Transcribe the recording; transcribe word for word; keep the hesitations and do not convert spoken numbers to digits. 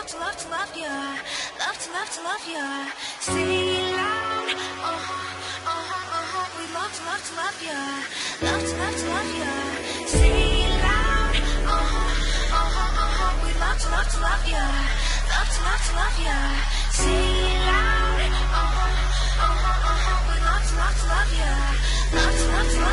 to love to love ya, love to love to love ya. Say loud, uh huh, uh huh, uh huh. We love to love to love ya, love to love to love ya. Say loud, uh huh, uh huh, uh huh. We love to love to love ya, love to love to love ya. Say loud, uh huh, uh huh, uh huh. We love to love to love ya, love to love to love ya.